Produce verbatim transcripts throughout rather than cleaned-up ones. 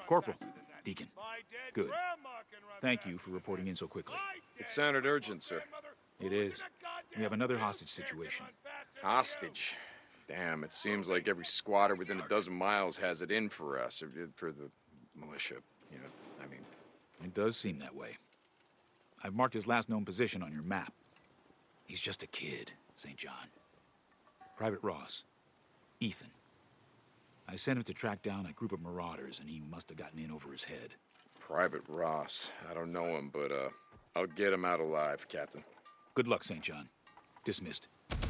Corporal. Deacon. Good. Thank you for reporting in so quickly. It sounded urgent, sir. It is. We have another hostage situation. Hostage? Damn, it seems like every squatter within a dozen miles has it in for us, or for the militia, you know, I mean... It does seem that way. I've marked his last known position on your map. He's just a kid, Saint John. Private Ross. Ethan. I sent him to track down a group of marauders, and he must have gotten in over his head. Private Ross. I don't know him, but, uh, I'll get him out alive, Captain. Good luck, Saint John. Dismissed.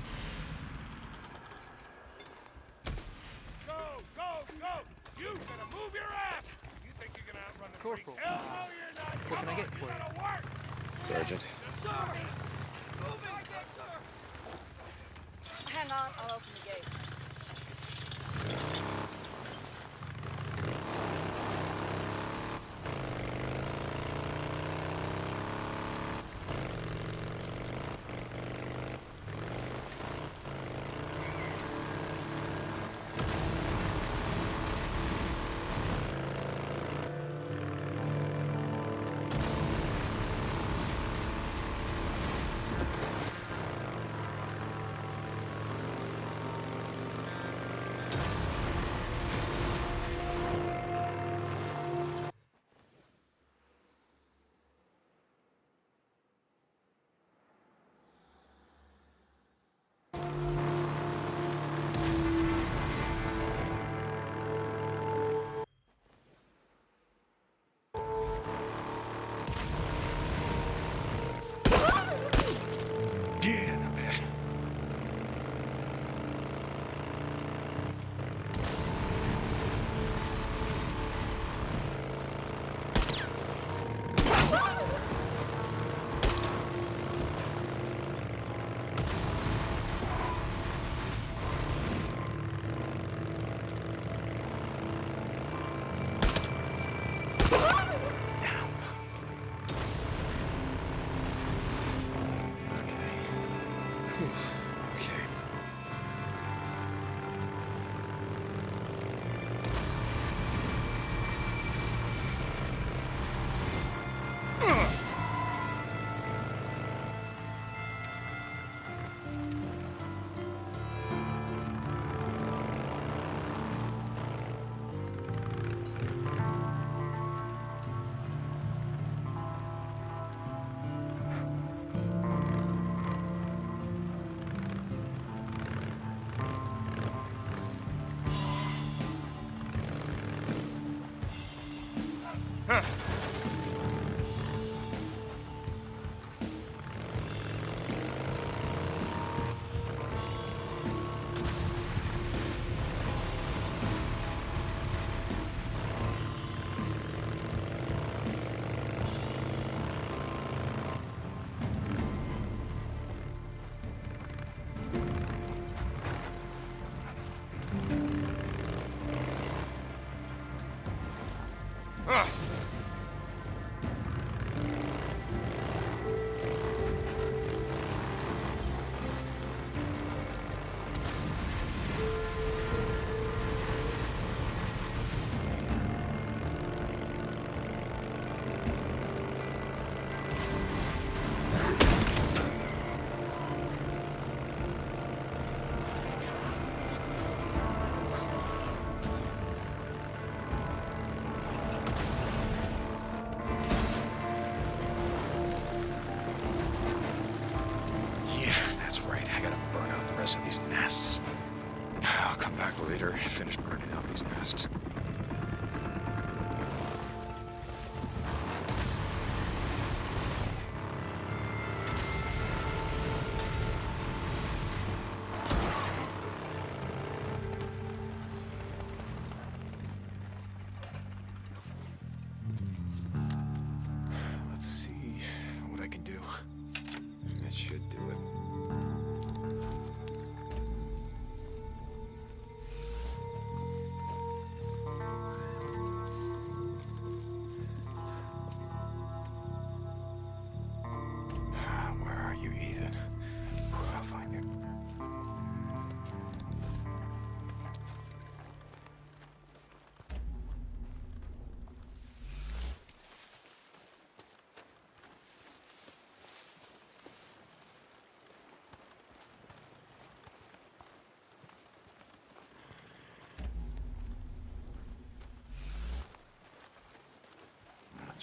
Go, go, go! You gotta move your ass! You think you're gonna outrun the freaks? Corporal. Hell no, you're not! What Come can I on, get you for you? gotta work! Sergeant. Yes, sir! Moving, yes, sir! Hang on, I'll open the gate.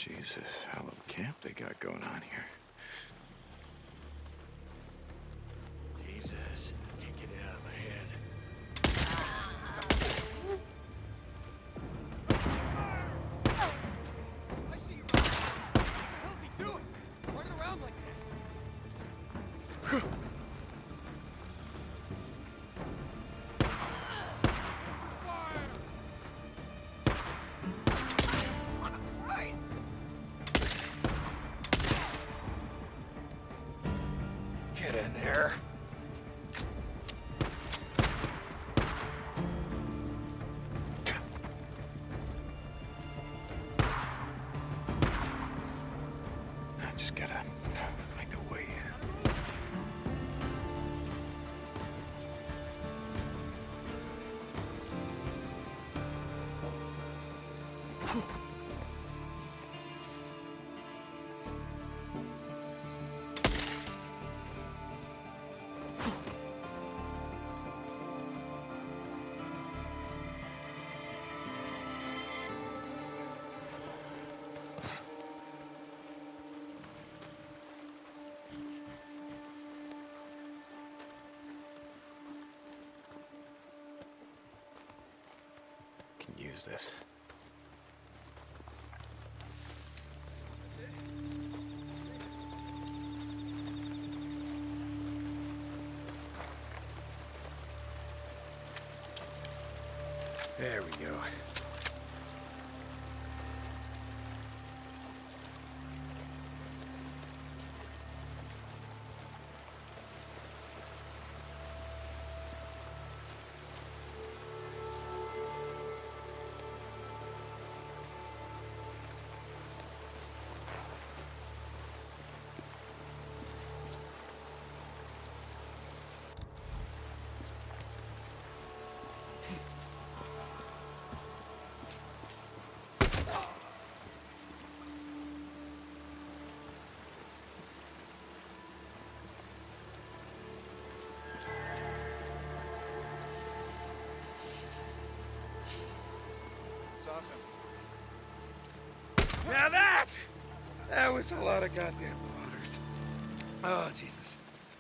Jesus, hell of a camp they got going on here. Jesus, can't get it out of my head. I see you. What the hell's he doing? Running around like that. Get in there. I just gotta find a way in. Can use this. There we go. Awesome. Now that! That was a lot of goddamn marauders. Oh, Jesus.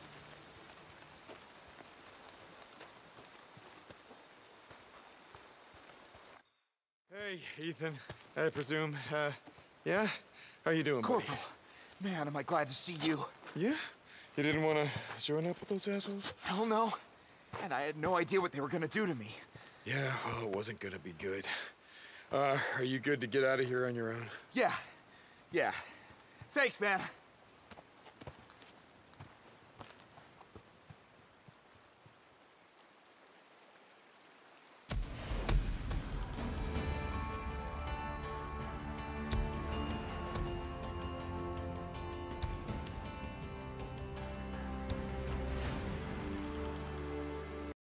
Hey, Ethan. I presume, uh, yeah? How you doing, buddy? Corporal, man, am I glad to see you. Yeah? You didn't want to join up with those assholes? Hell no. And I had no idea what they were gonna do to me. Yeah, well, it wasn't gonna be good. Uh, are you good to get out of here on your own? Yeah. Yeah. Thanks, man.